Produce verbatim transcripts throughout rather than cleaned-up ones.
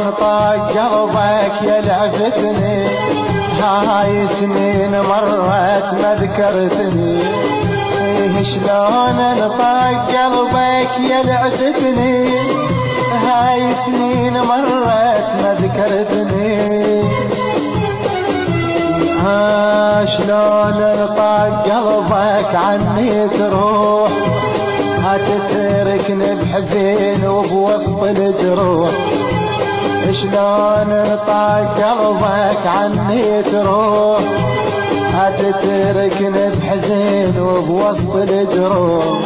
طاق قلبك يا لعبتني، هاي سنين مرت ما ذكرتني. ايه شلون انطاق قلبك يا لعبتني، هاي سنين مرت ما ذكرتني. ها شلون انطاق قلبك عني تروح، هتتركني بحزين وبوسط الجروح. شلون انطاق قلبك عني تروح، هتتركني بحزين وبوسط الجروح.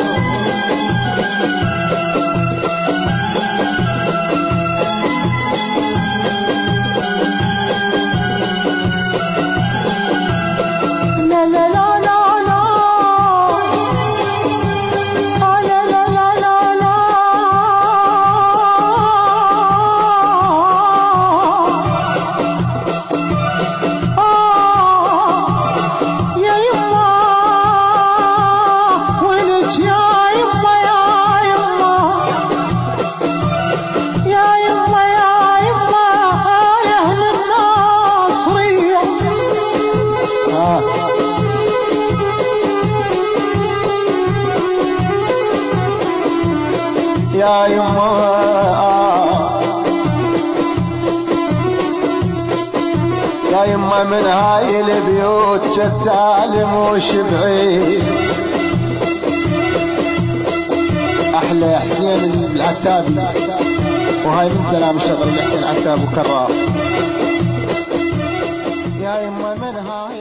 يا يما يا يما من هاي البيوت شتال مش بعيد، احلى حسين العتابي، وهاي من سلام الشغل اللي حسين عتاب وكرار. يا يما من هاي